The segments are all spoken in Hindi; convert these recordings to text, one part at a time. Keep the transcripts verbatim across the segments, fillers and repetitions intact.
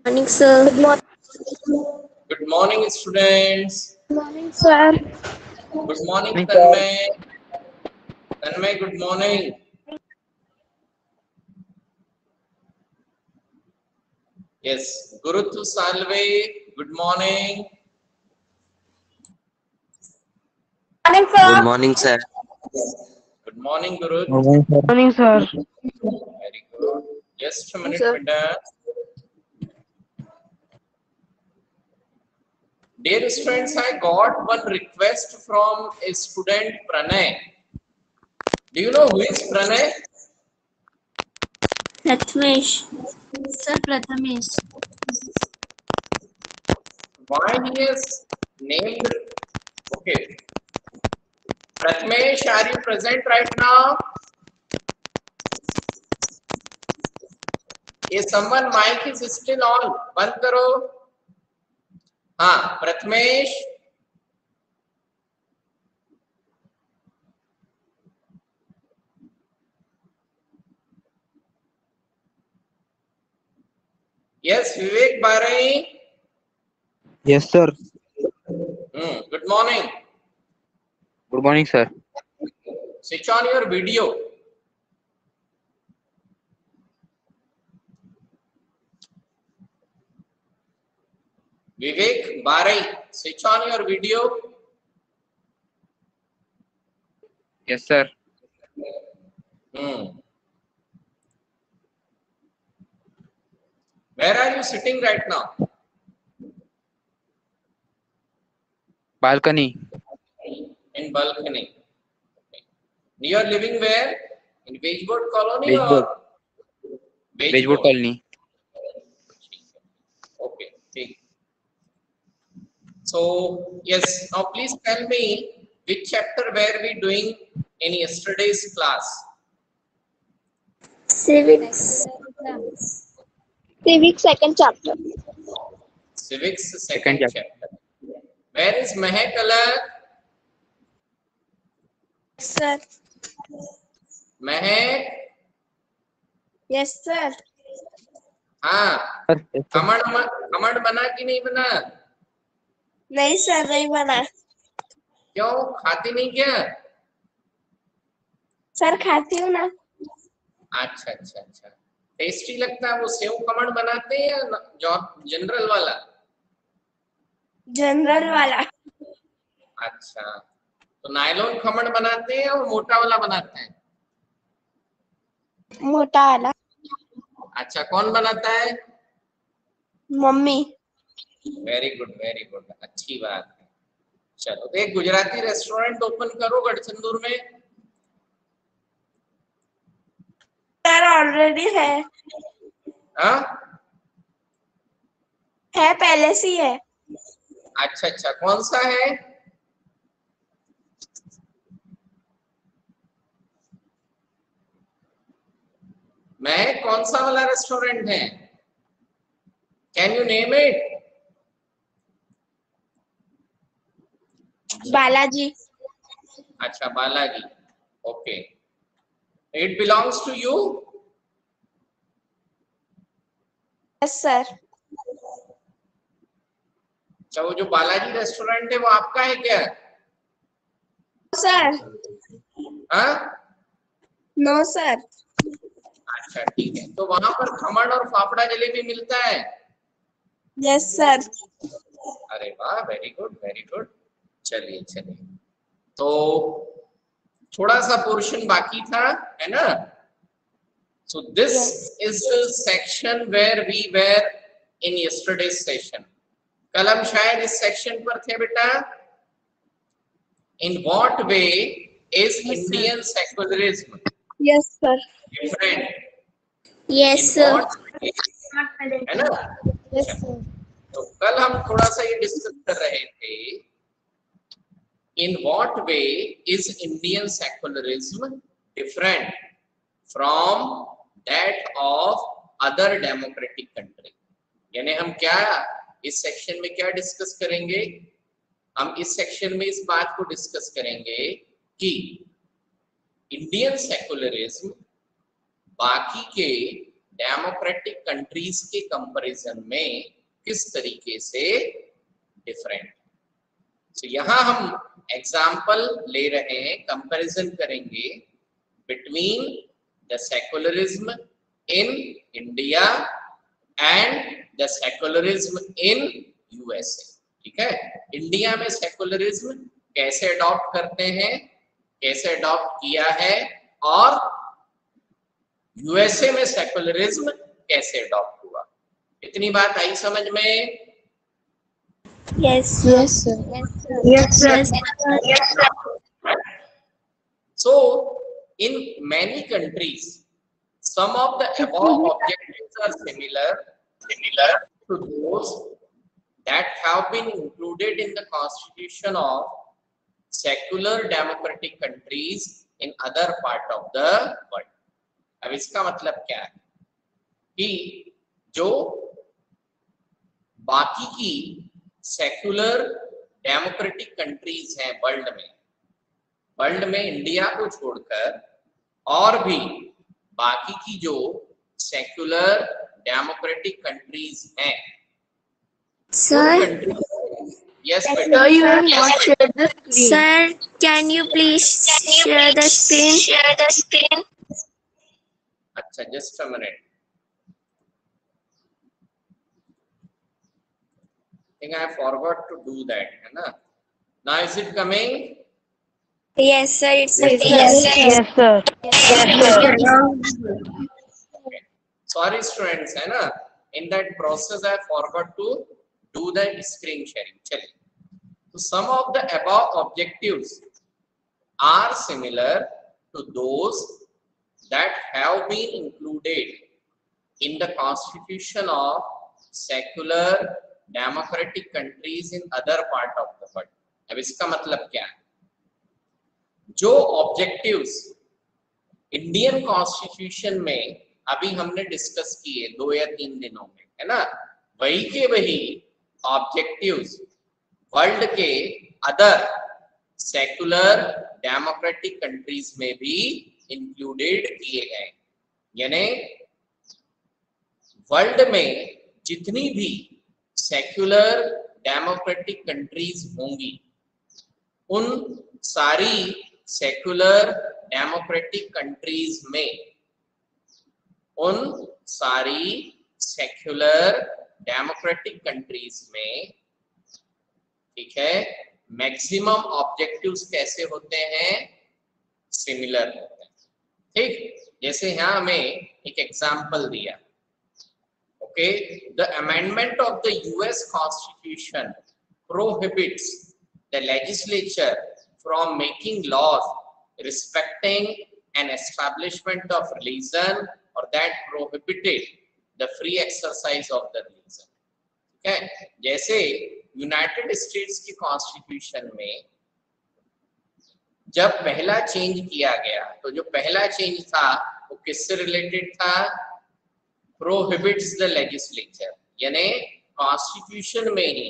Morning, sir. Good morning. Good morning, students. Morning, sir. Good morning, Morning, sir. Tanmay. Tanmay, good morning. Yes, Guruthu Salve, good morning. Morning, Good sir. morning, sir. Good morning, Gurut. Morning, sir. Morning, sir. Very good. Just a minute, Sir. beta. Dear students, I got one request from a student, Pranay. Do you know who is Pranay? Prathamesh. Sir, Prathamesh. Why he has named? Okay. Prathamesh, are you present right now? Is someone mic is still on? बंद करो. हाँ, Prathamesh. Yes, Vivek Barai. Yes, sir. Hmm. Good morning. Good morning, sir. Switch on your video. Vivek Barai, switch on your video. Yes, sir. Hmm. Where are you sitting right now? Balcony. In balcony. You are living where? In Wageboard Colony Wageboard. or Wageboard Colony. Okay. Okay. So yes, now please tell me which chapter were we doing in yesterday's class? Civics. Civics second chapter. Civics Second second chapter. chapter. Where is Mehak Alak? Sir. Mehak? Yes, sir. हाँ, Sir, yes, sir. कमंड कमंड बना कि नहीं बना? नहीं सर, नहीं बना. क्यों खाती नहीं क्या? सर खाती हूँ ना. अच्छा अच्छा अच्छा. टेस्टी लगता है वो सेव कमंड बनाते हैं या जॉब जनरल वाला? जनरल वाला. अच्छा, तो नायलॉन खमण बनाते हैं और मोटा वाला बनाते हैं? मोटा वाला. अच्छा, कौन बनाता है? Mummy. Very good very good, अच्छी बात है. चलो, तो एक गुजराती रेस्टोरेंट ओपन करो गढ़चंदूर में. सर ऑलरेडी है. हाँ? है, पहले से ही है. अच्छा अच्छा, कौन सा है? मैं कौन सा वाला रेस्टोरेंट है? Can you name it? Balaji. अच्छा, Balaji. Okay. It belongs to you? Yes sir. अच्छा, वो जो बालाजी रेस्टोरेंट है वो आपका है क्या? सर. हाँ? No sir. अच्छा ठीक है, तो वहां पर खमण और फाफड़ा जलेबी मिलता है? Yes sir. अरे वाह, वेरी गुड वेरी गुड. चलिए चलिए, तो थोड़ा सा पोर्शन बाकी था, है ना? So this is the section where we were in yesterday session. कल हम शायद इस सेक्शन पर थे बेटा. In what way is Indian secularism yes sir. Different? Yes in sir. What, है ना? Yes sir. तो कल हम थोड़ा सा ये डिस्कस कर रहे थे. In what way is Indian secularism different from that of other democratic country? यानी हम क्या इस सेक्शन में क्या डिस्कस करेंगे? हम इस सेक्शन में इस बात को डिस्कस करेंगे कि इंडियन सेक्युलरिज्म बाकी के डेमोक्रेटिक कंट्रीज के कंपैरिजन में किस तरीके से डिफरेंट। तो यहाँ हम एग्जाम्पल ले रहे हैं, कंपैरिजन करेंगे between the secularism in India and the secularism in USA. ठीक है, इंडिया में सेकुलरिज्म कैसे अडॉप्ट करते हैं, कैसे अडॉप्ट किया है, और यूएसए में सेकुलरिज्म कैसे अडॉप्ट हुआ। इतनी बात आई समझ में? Yes, yes, sir. Yes, sir. Yes, sir. So, in many countries, some of the above objectives are similar, similar to those that have been included in the constitution of secular democratic countries in other part of the world. अब इसका मतलब क्या है कि जो बाकी की सेक्युलर डेमोक्रेटिक कंट्रीज हैं वर्ल्ड में, वर्ल्ड में इंडिया को छोड़कर और भी बाकी की जो सेक्युलर डेमोक्रेटिक कंट्रीज हैं, Sir, यस sir, बेटा, you have not shared the screen. Sir, can you please share the screen? Share the screen. अच्छा just a minute, I think I forgot to do that, है ना? Now is it coming? Yes, sir. It's Yes, yes, sir. Yes, sir. Yes, sir. Okay. Sorry students, है ना? In that process I forgot to do the screen sharing. चलिए, तो some of the above objectives are similar to those that have been included in the constitution of secular democratic countries in other part of the world. अब इसका मतलब क्या है? जो ऑब्जेक्टिव्स इंडियन कॉन्स्टिट्यूशन में अभी हमने डिस्कस किए दो या तीन दिनों में, है ना, वही के वही ऑब्जेक्टिव्स वर्ल्ड के अदर सेकुलर डेमोक्रेटिक कंट्रीज में भी इंक्लूडेड किए गए। यानी वर्ल्ड में जितनी भी सेक्युलर डेमोक्रेटिक कंट्रीज होंगी, उन सारी सेक्युलर डेमोक्रेटिक कंट्रीज में उन सारी सेक्युलर डेमोक्रेटिक कंट्रीज में ठीक है, मैक्सिमम ऑब्जेक्टिव्स कैसे होते हैं? सिमिलर होते हैं। ठीक, जैसे यहाँ हमें एक एग्जांपल दिया, okay, the amendment of the U S Constitution prohibits the legislature from making laws respecting an establishment of religion or that prohibited the free exercise of the religion. Okay, जैसे यूनाइटेड स्टेट्स की कॉन्स्टिट्यूशन में जब पहला चेंज किया गया, तो जो पहला चेंज था वो किससे रिलेटेड था? Prohibits the legislature, यानी कॉन्स्टिट्यूशन में ही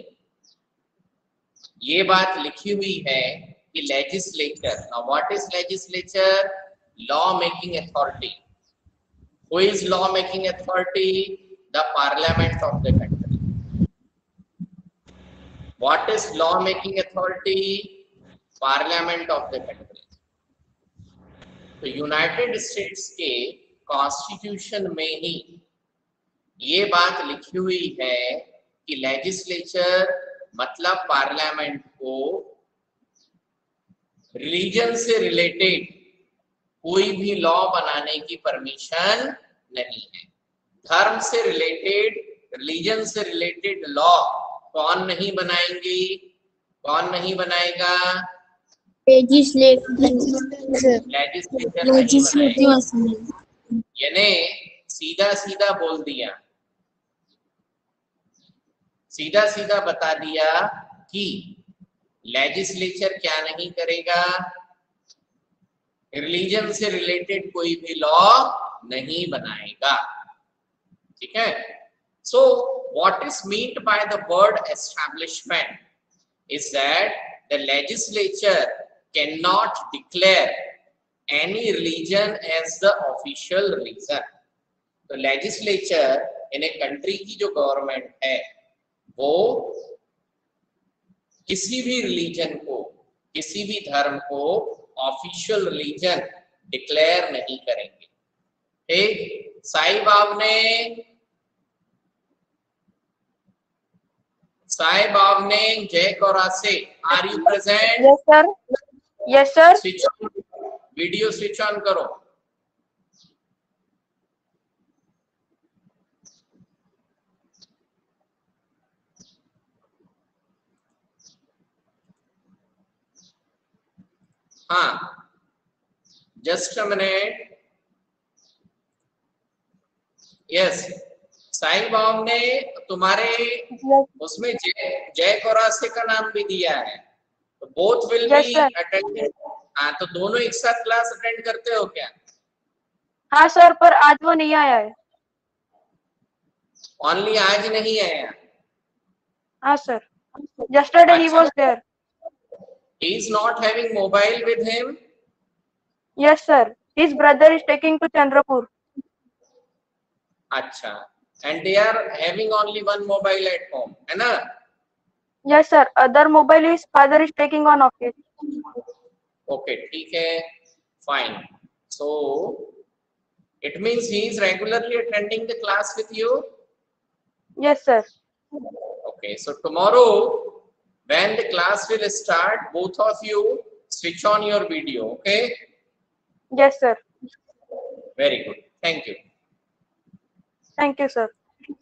ये बात लिखी हुई है कि legislature, now what is legislature? Law making authority. Who is law making authority? The parliament of the country. What is law making authority? Parliament of the country. तो यूनाइटेड स्टेट्स के कॉन्स्टिट्यूशन में ही ये बात लिखी हुई है कि लेजिस्लेचर मतलब पार्लियामेंट को रिलीजन से रिलेटेड कोई भी लॉ बनाने की परमिशन नहीं है। धर्म से रिलेटेड, रिलीजन से रिलेटेड लॉ कौन नहीं बनाएंगे? कौन नहीं बनाएगा? लेजिस्लेचर। यानी सीधा सीधा बोल दिया, सीधा सीधा बता दिया कि लेजिस्लेचर क्या नहीं करेगा? रिलीजन से रिलेटेड कोई भी लॉ नहीं बनाएगा। ठीक है, so what is meant by the word establishment is that the legislature can not declare any religion as the official religion. तो लेजिस्लेचर इन ए कंट्री की जो गवर्नमेंट है वो किसी भी रिलीजन को, किसी भी धर्म को ऑफिशियल रिलीजन डिक्लेयर नहीं करेंगे। ठीक, साई बाब ने साई बाब ने जय गौरा से, are you present? Yes, sir. Yes, sir. Switch on, video switch on करो। हाँ, just a minute. Yes, Sai बाब ने तुम्हारे Yes, उसमें जय जय गौरासे का नाम भी दिया है, तो both will Yes, be sir. Attended. हाँ, तो दोनों एक साथ क्लास अटेंड करते हो क्या? हाँ सर, पर आज वो नहीं आया है। ओनली आज नहीं आया? हाँ सर, yesterday he अच्छा, was there. he is not having mobile with him? Yes, sir. His brother is taking to Chandrapur. अच्छा, and they are having only one mobile at home, है ना? Yes, sir. Other mobile his father is taking on office. Okay, ठीक है, fine. So it means he is regularly attending the class with you? Yes, sir. Okay, so tomorrow when the class will start, both of you switch on your video, okay? Yes, sir. Very good, thank you. Thank you, sir.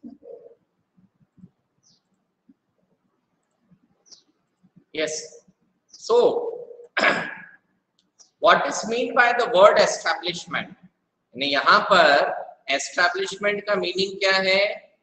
Yes, so what is mean by the word establishment? यानी यहाँ पर establishment का meaning क्या है?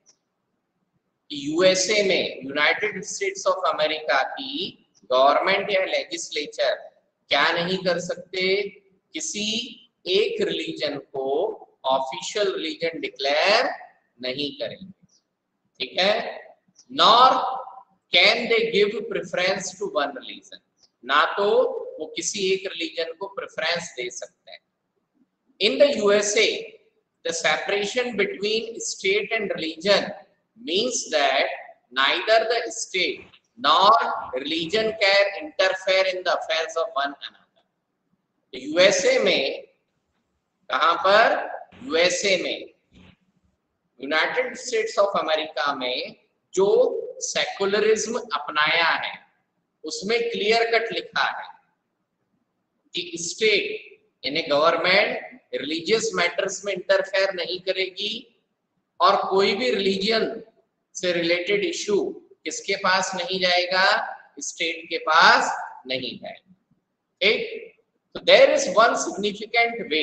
यूएसए में, यूनाइटेड स्टेट्स ऑफ अमेरिका की गवर्नमेंट या लेजिस्लेचर क्या नहीं कर सकते? किसी एक रिलीजन को ऑफिशियल रिलीजन डिक्लेयर नहीं करेंगे, ठीक है? Nor can they give preference to one religion, ना तो वो किसी एक रिलीजन को प्रेफरेंस दे सकते हैं। In the USA the separation between state and religion means that neither the state nor religion can interfere in the affairs of one another. USA में, कहां पर? यूएसए में, यूनाइटेड स्टेट्स ऑफ अमेरिका में जो सेकुलरिज्म अपनाया है उसमें क्लियर कट लिखा है कि स्टेट यानी गवर्नमेंट रिलीजियस मैटर्स में इंटरफेयर नहीं करेगी और कोई भी रिलीजन से रिलेटेड इशू किसके पास नहीं जाएगा? स्टेट के पास नहीं जाएगा, ठीक? तो there is one significant way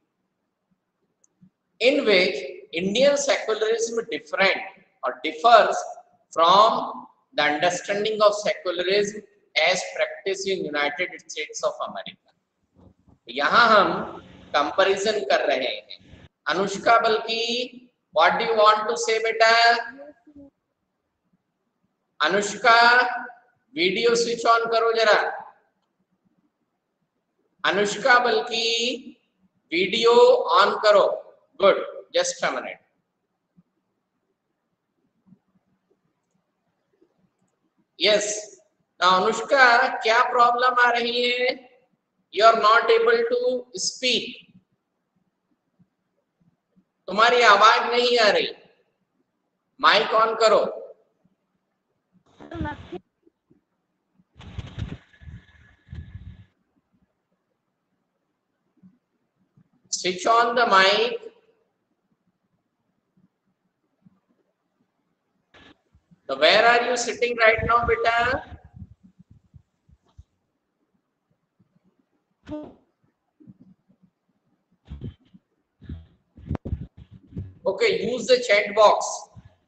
in which Indian secularism different और differs from the understanding of secularism as practice in United States of America. यहां हम कंपैरिजन कर रहे हैं। अनुष्का बल्कि, what do you want to say बेटा? अनुष्का, वीडियो स्विच ऑन करो जरा। अनुष्का बल्कि, वीडियो ऑन करो। Good, just a minute. Yes, Anushka, क्या प्रॉब्लम आ रही है? You are not able to speak, तुम्हारी आवाज नहीं आ रही। माइक ऑन करो। Switch on the mic. So where are you sitting right now, beta? Okay, use the chat box.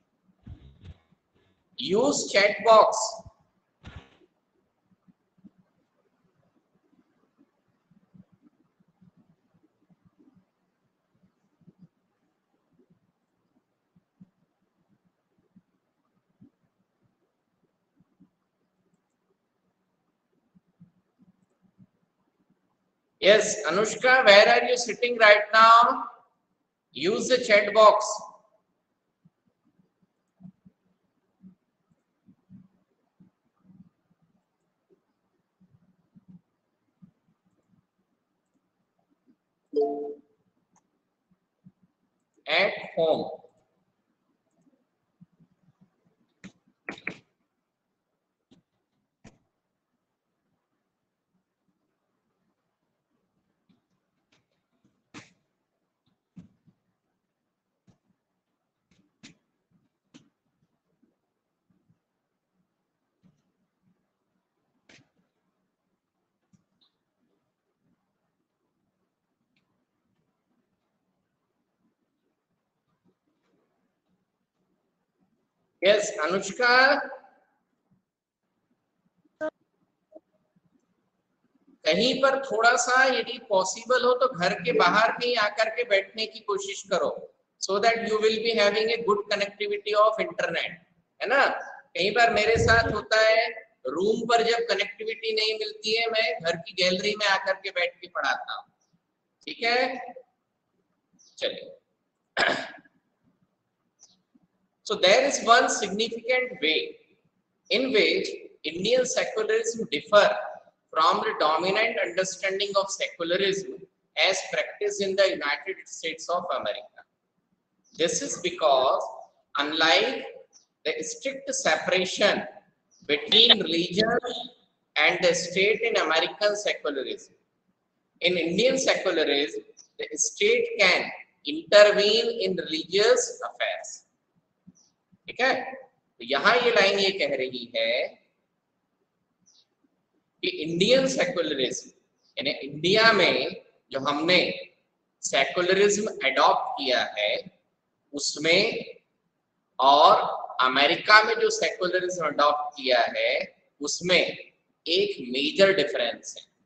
Use chat box. Yes, Anushka, where are you sitting right now? use the chat box. At home. Yes, Anushka. कहीं पर थोड़ा सा यदि पॉसिबल हो तो घर के बाहर कहीं आकर के बैठने की कोशिश करो, so that you will be having a good connectivity of internet, है ना. कई बार मेरे साथ होता है, रूम पर जब कनेक्टिविटी नहीं मिलती है, मैं घर की गैलरी में आकर के बैठ के पढ़ाता हूँ. ठीक है, चलिए. So there is one significant way in which Indian secularism differ from the dominant understanding of secularism as practiced in the United States of America. This is because, unlike the strict separation between religion and the state in American secularism, in Indian secularism, the state can intervene in religious affairs. ठीक है, तो यहां ये लाइन ये कह रही है कि इंडियन सेकुलरिज्म, यानी इंडिया में जो हमने सेकुलरिज्म एडॉप्ट किया है उसमें, और अमेरिका में जो सेकुलरिज्म एडॉप्ट किया है उसमें एक मेजर डिफरेंस है.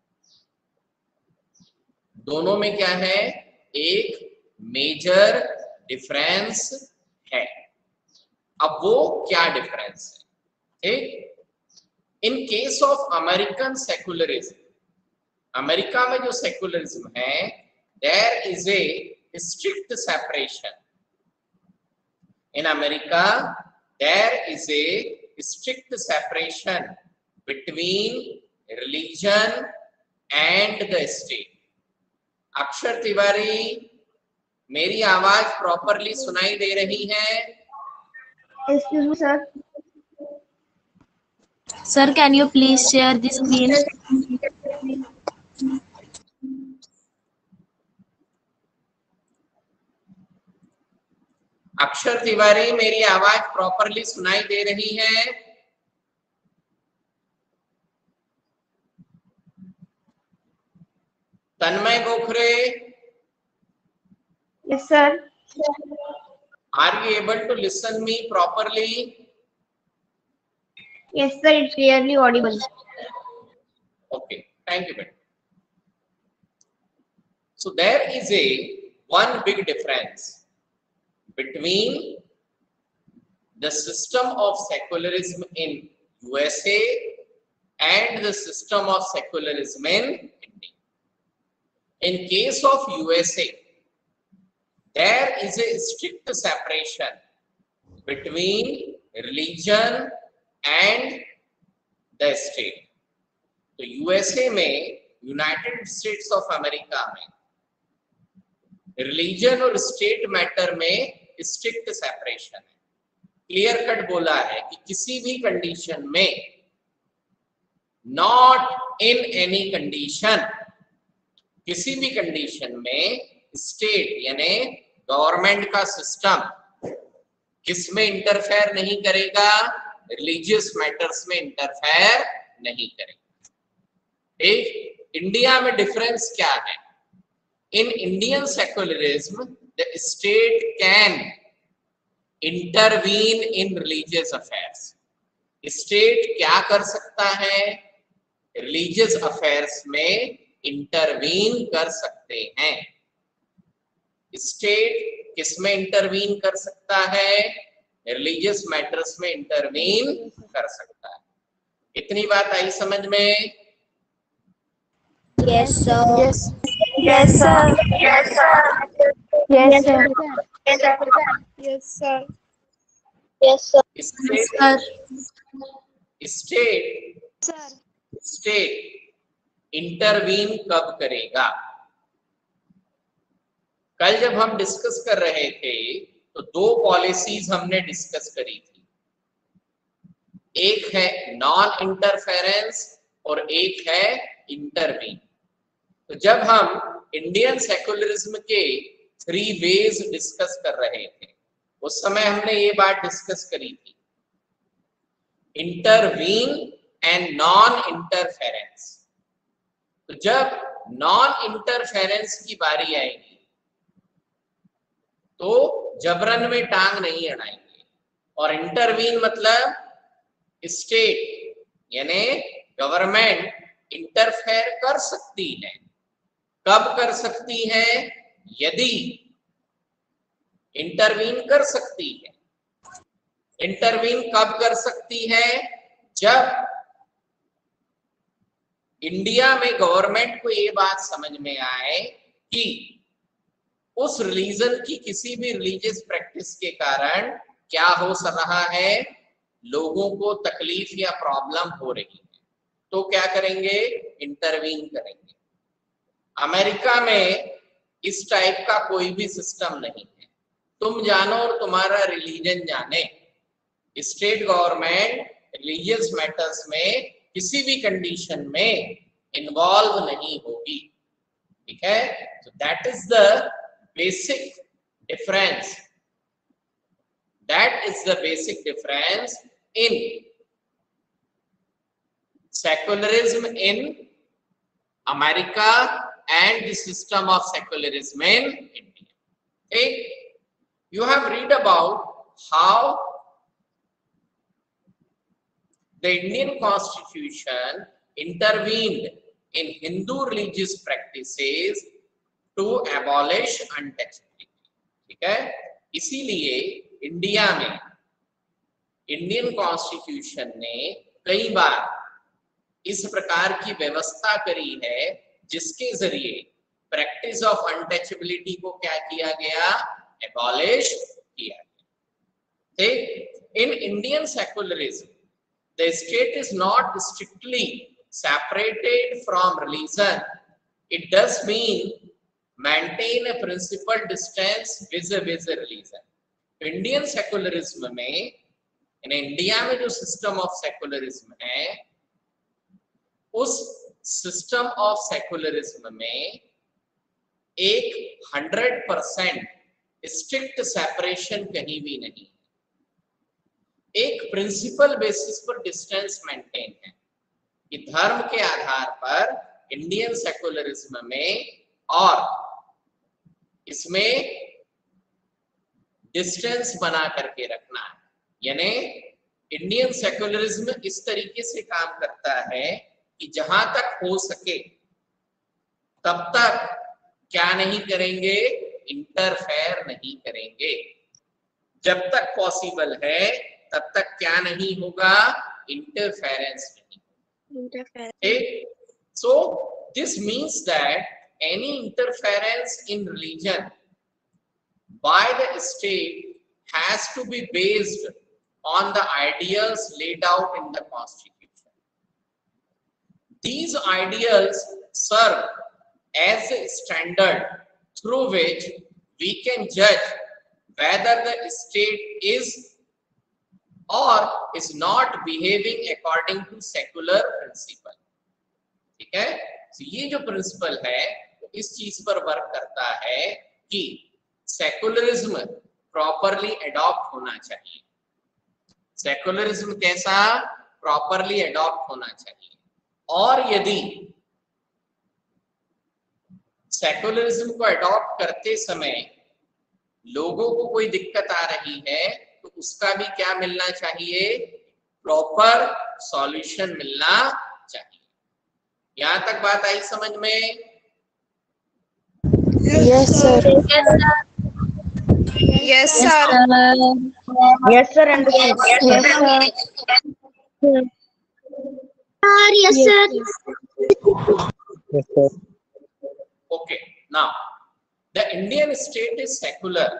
दोनों में क्या है, एक मेजर डिफरेंस है. अब वो क्या डिफरेंस है? ठीक, in case of American secularism, America में जो सेकुलरिज्म है, there is a strict separation. In America there is a strict separation between religion and the state. Akshar Tiwari, मेरी आवाज प्रॉपरली सुनाई दे रही है? Excuse me, sir. Sir, can you please share the screen? अक्षर तिवारी, मेरी आवाज प्रॉपरली सुनाई दे रही है? Tanmay Gokhare, Yes, sir. are you able to listen me properly? Yes, sir. It's clearly audible. Okay, thank you, madam. So there is a one big difference between the system of secularism in U S A and the system of secularism in India. In case of U S A, there is a strict separation between religion and the state. तो यूएसए में, यूनाइटेड स्टेट्स ऑफ अमेरिका में, रिलीजन और स्टेट मैटर में स्ट्रिक्ट सेपरेशन है. क्लियर कट बोला है कि किसी भी कंडीशन में, नॉट इन एनी कंडीशन, किसी भी कंडीशन में स्टेट यानी गवर्नमेंट का सिस्टम किसमें इंटरफेयर नहीं करेगा, रिलीजियस मैटर्स में इंटरफेयर नहीं करेगा. एक इंडिया में डिफरेंस क्या है? In Indian secularism the state can intervene in religious affairs. State क्या कर सकता है? रिलीजियस अफेयर्स में इंटरवीन कर सकते हैं. स्टेट किसमें इंटरवीन कर सकता है? रिलीजियस मैटर्स में इंटरवीन कर सकता है. इतनी बात आई समझ में? Yes, sir. Yes. Yes, sir. Yes, sir. Yes, sir. Yes, sir. State, Sir. state, state intervene कब करेगा? कल जब हम डिस्कस कर रहे थे तो दो पॉलिसीज हमने डिस्कस करी थी, एक है नॉन इंटरफेरेंस और एक है इंटरवीन। तो जब हम इंडियन सेक्युलरिज्म के थ्री वेज डिस्कस कर रहे थे उस समय हमने ये बात डिस्कस करी थी, इंटरवीन एंड नॉन इंटरफेरेंस। तो जब नॉन इंटरफेरेंस की बारी आएगी तो जबरन में टांग नहीं अड़ाएंगे, और इंटरवीन मतलब स्टेट यानी गवर्नमेंट इंटरफेयर कर सकती है। कब कर सकती है? यदि इंटरवीन कर सकती है। इंटरवीन कब कर सकती है? जब इंडिया में गवर्नमेंट को ये बात समझ में आए कि उस रिलीजन की किसी भी रिलीजियस प्रैक्टिस के कारण क्या हो रहा है, लोगों को तकलीफ या प्रॉब्लम हो रही है, तो क्या करेंगे? इंटरवीन करेंगे। अमेरिका में इस टाइप का कोई भी सिस्टम नहीं है, तुम जानो और तुम्हारा रिलीजन जाने। स्टेट गवर्नमेंट रिलीजियस मैटर्स में किसी भी कंडीशन में इन्वॉल्व नहीं होगी, ठीक है? so that is the basic difference, that is the basic difference in secularism in America and the system of secularism in India. Okay, you have read about how the Indian Constitution intervened in Hindu religious practices to abolish untouchability, ठीक है? इसीलिए इंडिया में इंडियन कॉन्स्टिट्यूशन ने कई बार इस प्रकार की व्यवस्था करी है जिसके जरिए प्रैक्टिस ऑफ अनटचेबिलिटी को क्या किया गया? एबॉलिश किया गया। In Indian secularism the state is not strictly separated from religion. It does mean maintain a principal distance vis-a-vis religion. Indian secularism में, in इंडिया में जो सिस्टम ऑफ सेक्युलरिज्म है, उस सिस्टम ऑफ सेक्युलरिज्म में एक हंड्रेड परसेंट स्ट्रिक्ट सेपरेशन कहीं भी नहीं, एक प्रिंसिपल बेसिस पर डिस्टेंस मेंटेन है कि धर्म के आधार पर इंडियन सेक्युलरिज्म में और इसमें डिस्टेंस बना करके रखना है। यानी इंडियन सेक्युलरिज्म इस तरीके से काम करता है कि जहां तक हो सके तब तक क्या नहीं करेंगे? इंटरफेयर नहीं करेंगे। जब तक पॉसिबल है तब तक क्या नहीं होगा? इंटरफेरेंस नहीं। Interference. So this means that any interference in religion by the state has to be based on the ideals laid out in the Constitution. These ideals serve as a standard through which we can judge whether the state is or is not behaving according to secular principle, ठीक है? तो ये जो प्रिंसिपल है वो इस चीज पर वर्क करता है कि सेक्युलरिज्म प्रॉपरली एडॉप्ट होना चाहिए। सेक्युलरिज्म कैसा? प्रॉपरली एडॉप्ट होना चाहिए। और यदि सेक्युलरिज्म को एडॉप्ट करते समय लोगों को कोई दिक्कत आ रही है तो उसका भी क्या मिलना चाहिए? प्रॉपर सॉल्यूशन मिलना चाहिए। यहां तक बात आई समझ में? Yes, sir. Yes, sir. Yes, sir. Understood. Yes, sir. Yes, sir. Yes, sir. Okay, now The Indian state is secular.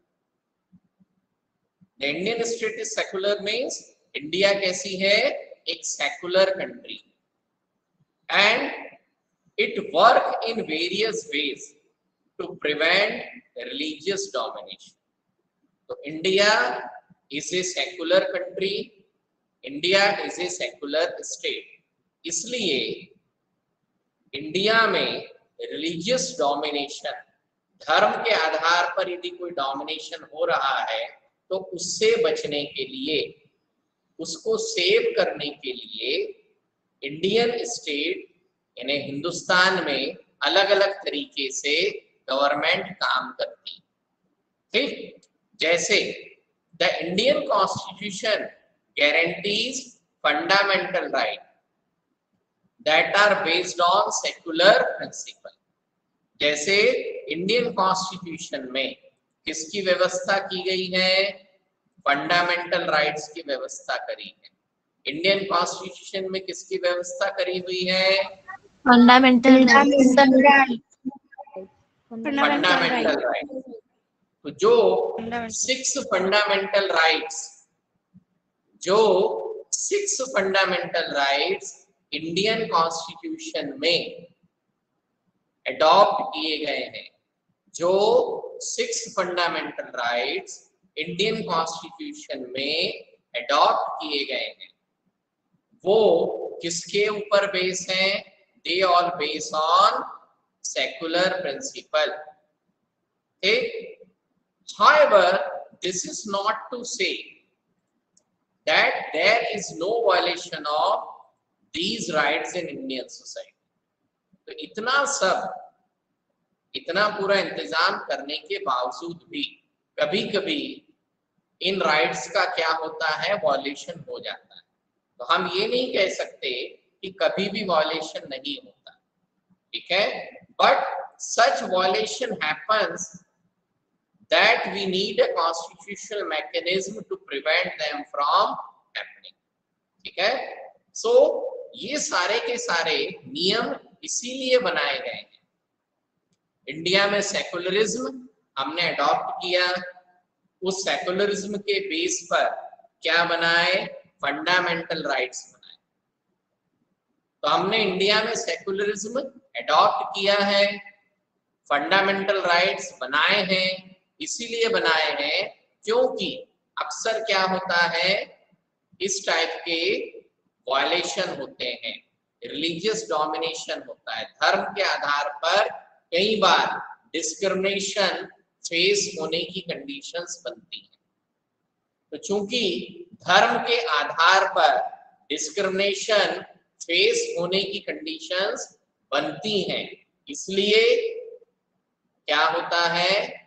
The Indian state is secular means India कैसी है? एक secular country, and it work in various ways to prevent religious domination. So India is a secular country. India is a secular state. इसलिए इंडिया में रिलीजियस डोमिनेशन, धर्म के आधार पर यदि कोई डोमिनेशन हो रहा है तो उससे बचने के लिए, उसको सेव करने के लिए इंडियन स्टेट यानी हिंदुस्तान में अलग अलग तरीके से गवर्नमेंट काम करती। ठीक, जैसे the Indian constitution guarantees fundamental right that are based on secular principle. जैसे इंडियन कॉन्स्टिट्यूशन में किसकी व्यवस्था की गई है? फंडामेंटल राइट्स की व्यवस्था करी है। इंडियन कॉन्स्टिट्यूशन में किसकी व्यवस्था करी हुई है? Fundamental fundamental right. तो जो सिक्स फंडामेंटल राइट्स जो six fundamental rights Indian constitution में अडॉप्ट किए गए हैं, जो six fundamental rights Indian constitution में अडॉप्ट किए गए हैं, वो किसके ऊपर बेस हैं? They all base on secular principle. However, this is not to say that there is no violation of these rights in Indian society. तो इतना सब, इतना पूरा इंतजाम करने के बावजूद भी कभी कभी इन राइट्स का क्या होता है? वॉयलेशन हो जाता है। तो हम ये नहीं कह सकते कि कभी भी वॉयलेशन नहीं होता, ठीक है, but such violation happens that we need a constitutional mechanism to prevent them from happening। ठीक है, सो so, ये सारे के सारे नियम इसीलिए बनाए गए हैं। इंडिया में सेकुलरिज्म हमने अडॉप्ट किया, उस सेकुलरिज्म के बेस पर क्या बनाए? फंडामेंटल राइट्स बनाए। तो हमने इंडिया में सेकुलरिज्म अडॉप्ट किया है, फंडामेंटल राइट्स बनाए हैं। इसीलिए बनाए हैं क्योंकि अक्सर क्या होता है, इस टाइप के वायलेशन होते हैं, रिलीजियस डोमिनेशन होता है, धर्म के आधार पर कई बार डिस्क्रिमिनेशन फेस होने की कंडीशंस बनती हैं। तो चूंकि धर्म के आधार पर डिस्क्रिमिनेशन फेस होने की कंडीशंस बनती हैं, इसलिए क्या होता है,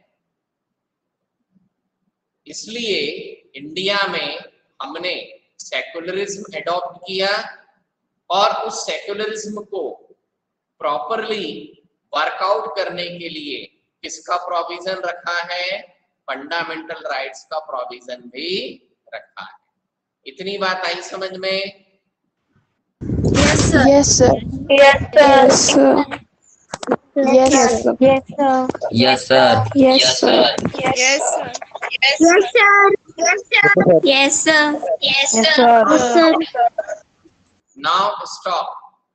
इसलिए इंडिया में हमने सेकुलरिज्म अडॉप्ट किया और उस सेकुलरिज्म को प्रॉपरली वर्कआउट करने के लिए किसका प्रोविजन रखा है? फंडामेंटल राइट्स का प्रोविजन भी रखा है। इतनी बात आई समझ में? Yes, sir. Yes, sir. Yes, sir. Yes, sir. Yes, sir. Yes, sir. Yes, sir. Yes, sir. Yes, sir. Yes, sir. Yes, sir. Yes, Yes, sir. sir. Yes, sir. Now stop.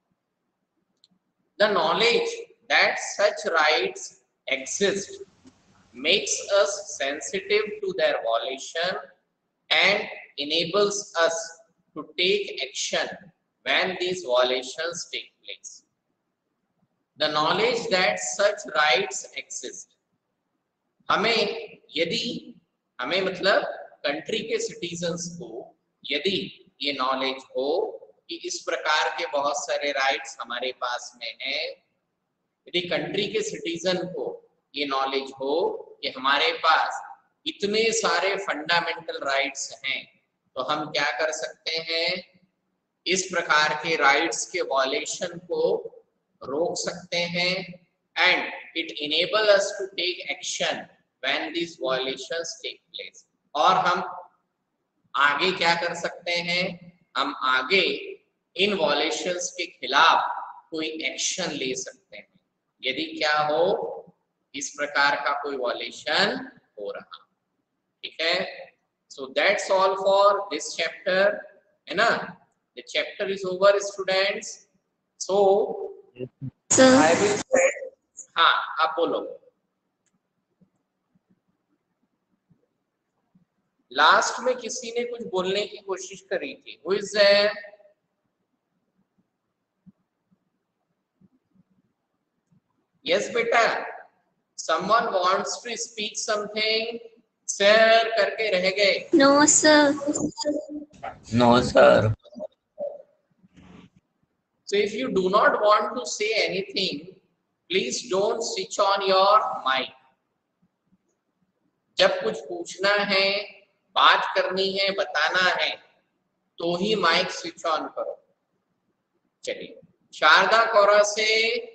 The knowledge that such rights exist makes us sensitive to their violation and enables us to take action when these violations take place. The knowledge that such rights exist, हमें यदि हमें मतलब कंट्री के सिटीजन्स को यदि ये नॉलेज हो कि इस प्रकार के बहुत सारे राइट्स हमारे पास में हैं, यदि कंट्री के सिटीजन को ये नॉलेज हो कि हमारे पास इतने सारे फंडामेंटल राइट्स हैं, तो हम क्या कर सकते हैं? इस प्रकार के राइट्स के वॉयलेशन को रोक सकते हैं, and it enable us to take action when this violations take place. और हम आगे क्या कर सकते हैं? हम आगे इन वायलेशंस के खिलाफ कोई एक्शन ले सकते हैं। यदि क्या हो, इस प्रकार का कोई वॉल्यूशन हो रहा, ठीक है। So that's all for this chapter, है ना। The chapter is over students. So I will, हाँ आप बोलो। लास्ट में किसी ने कुछ बोलने की कोशिश करी थी, हु इज देयर? यस बेटा, someone wants to speak something, sir करके रह गए। No, sir. No, sir. So if you do not want to say anything, please don't switch on your mic. जब कुछ पूछना है, बात करनी है, बताना है, तो ही माइक स्विच ऑन करो। चलिए, शारदा कौरा से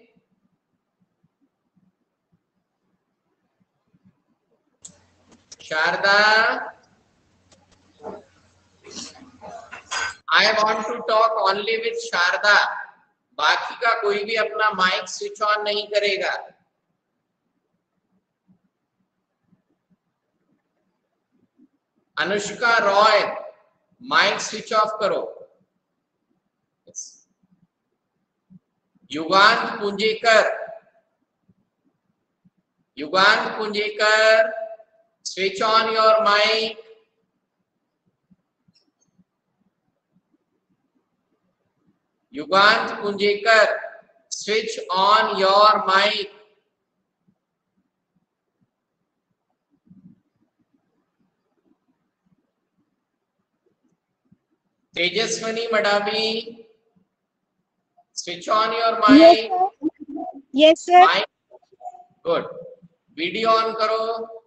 Sharda, I want to talk only with Sharda. बाकी का कोई भी अपना माइक स्विच ऑन नहीं करेगा। Anushka Roy, mic switch off करो। युगांत पुंजेकर, युगांत पुंजेकर, switch on your mic. Yugant Punjekar, switch on your mic. Tejaswani Madhavi, switch on your mic. Yes, sir. Mic. Good. Video on करो।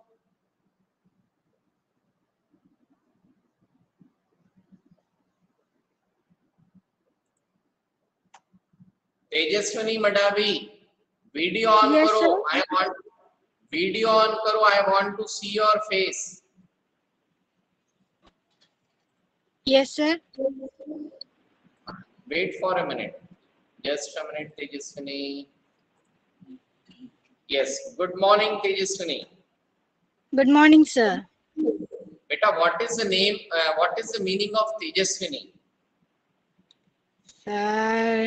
Tejaswini Madavi, video on Yes, करो। sir. I want video on करो। I want to see your face. Yes, sir. Wait for a minute, just a minute Tejaswini. Yes, good morning Tejaswini. Good morning, sir. बेटा, what is the name, what is the meaning of Tejaswini? Sir,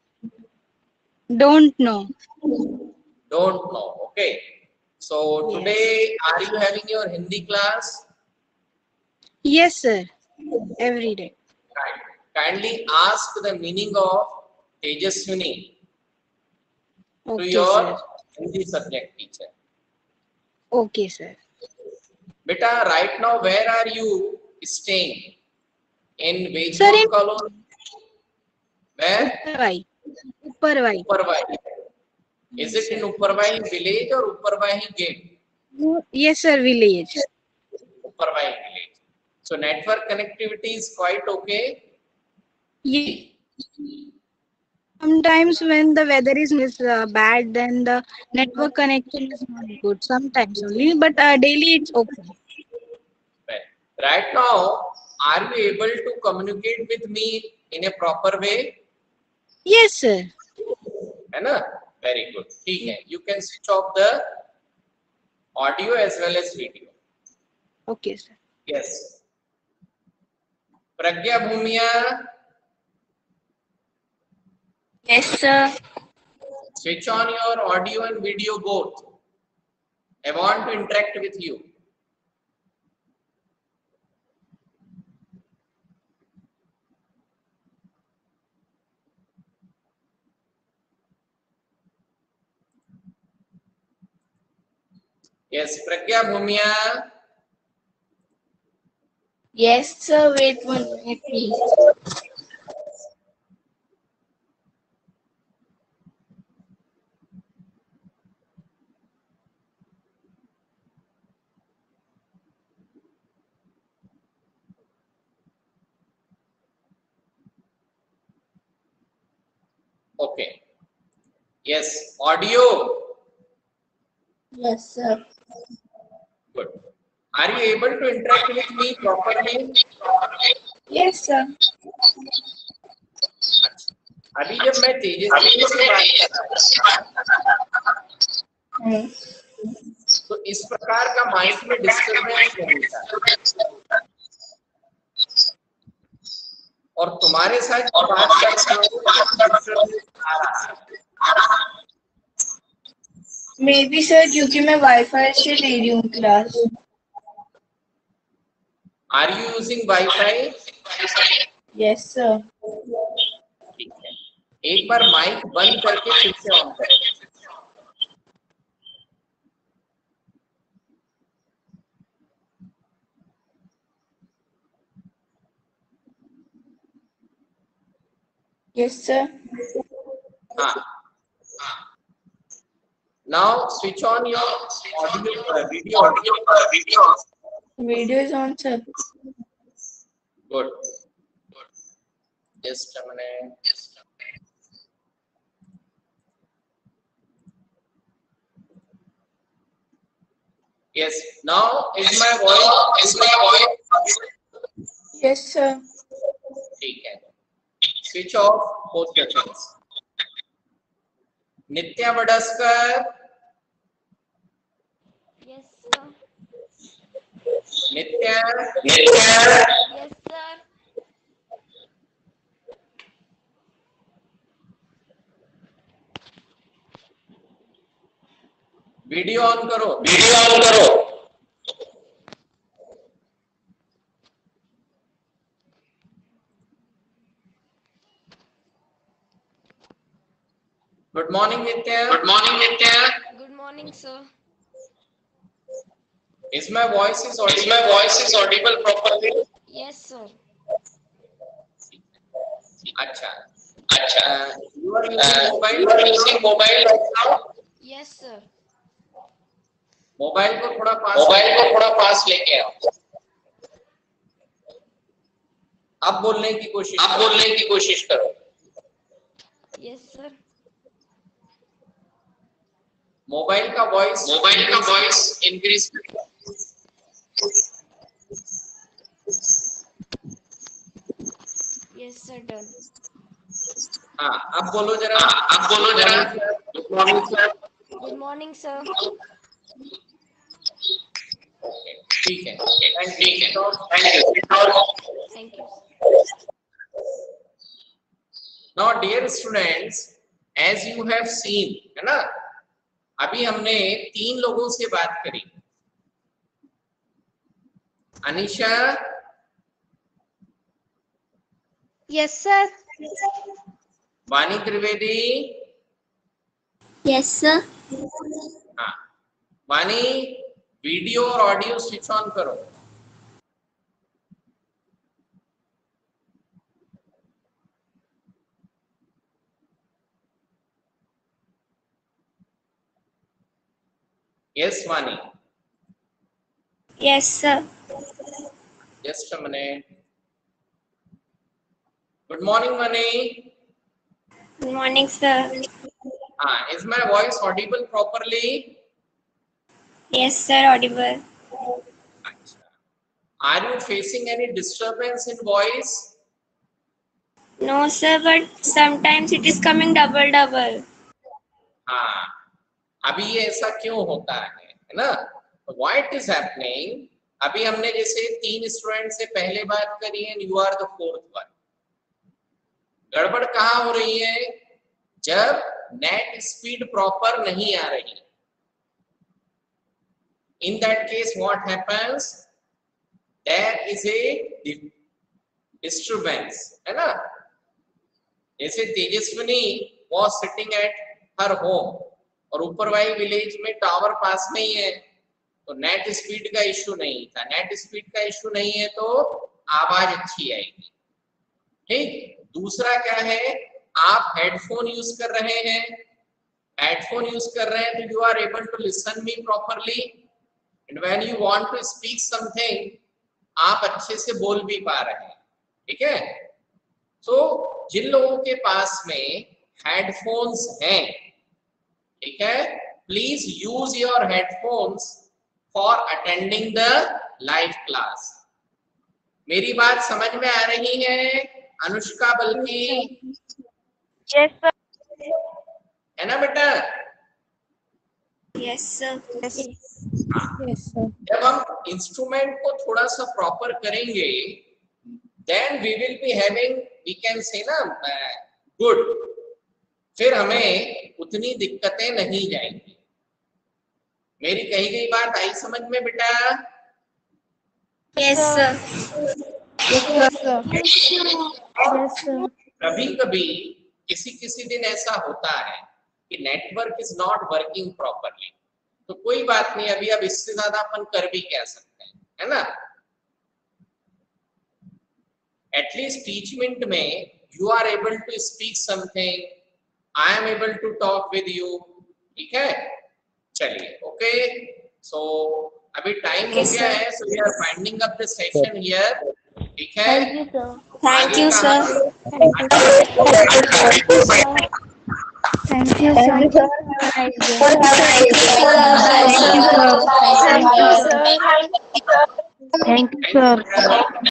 don't know. Don't know. Okay. So Yes. today, are you having your Hindi class? Yes, sir. Every day. Right. Kindly ask the meaning of Tejaswini to Okay, your sir. Hindi subject teacher. Okay, sir. Beta, right now where are you staying? In Sir, Vejpur in- colony? Where? Upparvai. Upparvai. Upparvai. Is it in Upparvai village or Upparvai gate? Yes, sir. Village. Upparvai village. So network connectivity is quite okay. Yeah. Sometimes when the weather is is, uh, bad, then the network connection is not good. Sometimes only, but uh, daily it's okay. Well, right now, are you able to communicate with me in a proper way? Yes, sir. है ना? Very good. ठीक है. You can switch off the audio as well as video. Okay, sir. Yes. Pragya Bhumiya, Yes, sir. switch on your audio and video both. I want to interact with you. Yes, Pragya Bhumiya. Yes, sir. Wait one minute, please. Okay. Yes, audio. Yes, sir. Good. Are you able to interact with me properly? Yes, sir. अभी जब मैं तेजस्वी से बात कर रहा Hmm. तो इस प्रकार का माइक में डिस्टर्बेंस नहीं था। और तुम्हारे साथ जो बात कर रहा हूँ डिस्टर्बेंस आ रहा है। मे बी सर क्योंकि मैं वाईफाई से ले रही हूँ class. Are you using wifi? Yes sir. ठीक है, एक बार माइक बंद करके फिर से ऑन करें। Yes sir. हाँ, now switch on your audio uh, video audio uh, video Video is on sir. good just a minute. Yes, now is my voice is my voice Yes sir. ठीक है, switch off both the things. Nitya Badaskar, Yes, sir. Nitya Nitya Yes, sir. Video on करो, वीडियो ऑन करो। Good morning Nitya. Good morning Nitya. Good morning, sir. Is my voice is audible? Is my voice is audible properly? Yes, sir. अच्छा अच्छा you are using mobile you are using mobile right now? Yes, sir. Mobile को थोड़ा पास मोबाइल को थोड़ा पास लेके आओ। अब बोलने की कोशिश अब बोलने की कोशिश करो। Yes, sir. मोबाइल का वॉइस मोबाइल का voice increase Yes, sir. Done. हाँ अब बोलो जरा अब बोलो जरा good morning sir. Good morning, sir. Okay ठीक है ठीक है thank you. Thank you. Now dear students, as you have seen, है ना, अभी हमने तीन लोगों से बात करी। Anisha, Yes, sir. वानी त्रिवेदी, Yes sir. हाँ वानी, वीडियो और ऑडियो स्विच ऑन करो। Yes Vani, Yes sir. Just a minute. Good morning Vani. Good morning sir. हाँ, is my voice audible properly? Yes sir, audible. Are you facing any disturbance in voice? No sir, but sometimes it is coming double double. हाँ, अभी ये ऐसा क्यों होता है, है ना? Why it is happening? अभी हमने जैसे तीन स्टूडेंट से पहले बात करी है, you are the fourth one. गड़बड़ कहाँ हो रही है? जब नेट स्पीड प्रॉपर नहीं आ रही। In that case, what happens? There is a disturbance, है ना? जैसे Tejaswini was sitting at her home और ऊपर वाली विलेज में टावर पास में ही है, तो नेट स्पीड का इश्यू नहीं था। नेट स्पीड का इश्यू नहीं है तो आवाज अच्छी आएगी। ठीक, दूसरा क्या है, आप हेडफोन यूज कर रहे हैं, हेडफोन यूज कर रहे हैं तो you are able to listen me properly, and when you want to speak something आप अच्छे से बोल भी पा रहे हैं। ठीक है, तो so, जिन लोगों के पास में हेडफोन्स हैं, ठीक है, please use your headphones for attending the live class. मेरी बात समझ में आ रही है अनुष्का बल्कि? Yes, sir. है ना बेटा? Yes, sir. Yes. Yes, sir. जब हम इंस्ट्रूमेंट को थोड़ा सा प्रॉपर करेंगे, then we will be having, we can say ना गुड, फिर हमें उतनी दिक्कतें नहीं जाएंगी। मेरी कही गई बात आई समझ में बेटा? Yes, sir. Yes, sir. Yes, sir. कभी कभी किसी किसी दिन ऐसा होता है कि network is not working properly, तो कोई बात नहीं, अभी अब इससे ज्यादा अपन कर भी क्या सकते हैं, है ना? एटलीस्ट टीचमेंट में you are able to speak something, I am able to talk with you, ठीक है? चलिए, ओके, सो अभी टाइम हो गया है, so we are winding up the session here, ठीक है? Thank you, sir. Thank you, sir. Thank you, sir. Thank you, sir. Thank you, sir.